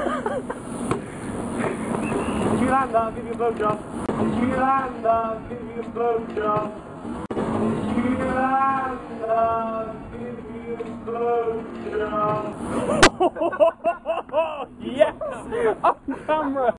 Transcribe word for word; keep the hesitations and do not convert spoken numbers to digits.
If you land, I'll give you a blowjob. If you land, I'll give you a blowjob. If you land, I'll give you a blowjob. Yes! On camera!